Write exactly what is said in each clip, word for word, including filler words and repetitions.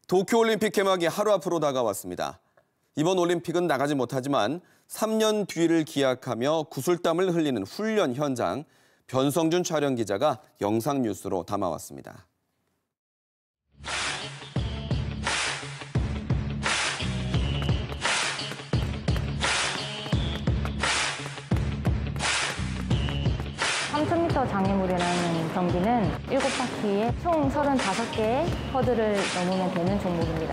도쿄올림픽 개막이 하루 앞으로 다가왔습니다. 이번 올림픽은 나가지 못하지만 삼 년 뒤를 기약하며 구슬땀을 흘리는 훈련 현장, 변성준 촬영 기자가 영상 뉴스로 담아왔습니다. 삼천 미터 장애물이라는 경기는 일곱 바퀴에 총 서른다섯 개의 허들을 넘으면 되는 종목입니다.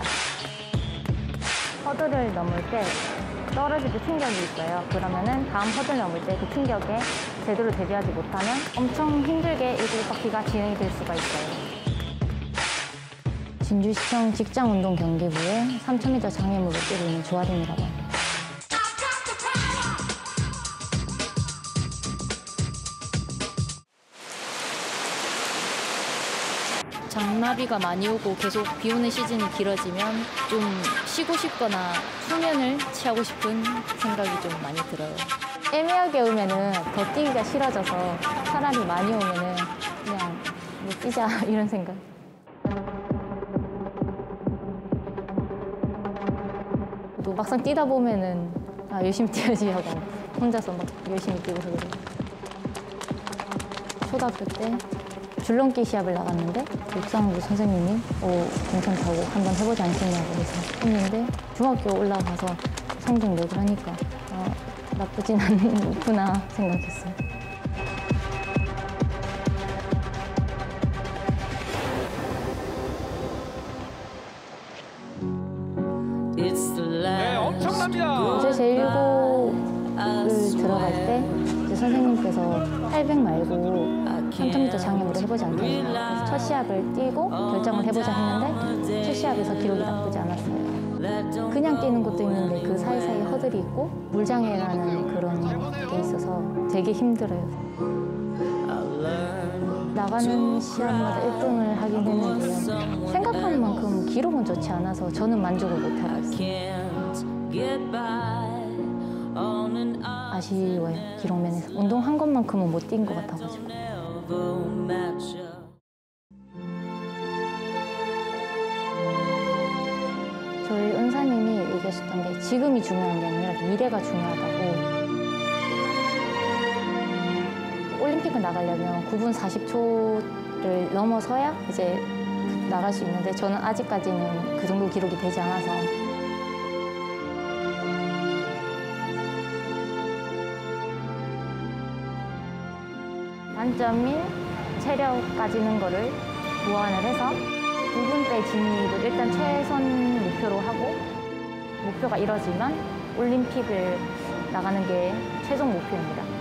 허들을 넘을 때 떨어질 때 충격이 있어요. 그러면은 다음 허들 넘을 때 그 충격에 제대로 대비하지 못하면 엄청 힘들게 일곱 바퀴가 진행이 될 수가 있어요. 진주시청 직장운동경기부에 삼천 미터 장애물을 뛰고 있는 조아린이라고 합니다. 장마비가 많이 오고 계속 비 오는 시즌이 길어지면 좀 쉬고 싶거나 수면을 취하고 싶은 생각이 좀 많이 들어요. 애매하게 오면은 더 뛰기가 싫어져서 차라리 많이 오면은 그냥 뭐 뛰자 이런 생각. 또 막상 뛰다 보면은 아, 열심히 뛰어야지 하고 혼자서 막 열심히 뛰고 그러고. 초등학교 때 줄넘기 시합을 나갔는데 육상부 선생님이 어, 괜찮다고 한번 해보지 않겠냐고 해서 했는데 중학교 올라가서 성적 내고 하니까 어, 나쁘진 않구나 생각했어요. 네, 엄청납니다. 어제 제일고를 들어갈 때 이제 선생님께서 팔백 말고 삼천 미터 장애물을 해보지 않겠냐. 그래서 첫 시합을 뛰고 결정을 해보자 했는데 첫 시합에서 기록이 나쁘지 않았어요. 그냥 뛰는 것도 있는데 그 사이사이에 허들이 있고 물장애라는 그런 게 있어서 되게 힘들어요. 나가는 시합마다 일 등을 하긴 했는데요. 생각하는 만큼 기록은 좋지 않아서 저는 만족을 못하겠어요. 아쉬워요, 기록 면에서. 운동한 것만큼은 못 뛴 것 같아가지고. 저희 은사님이 얘기하셨던 게 지금이 중요한 게 아니라 미래가 중요하다고. 올림픽을 나가려면 구 분 사십 초를 넘어서야 이제 나갈 수 있는데 저는 아직까지는 그 정도 기록이 되지 않아서. 단점인 체력 빠지는 거를 보완을 해서 구 분대 진입을 일단 최선 목표로 하고 목표가 이뤄지면 올림픽을 나가는 게 최종 목표입니다.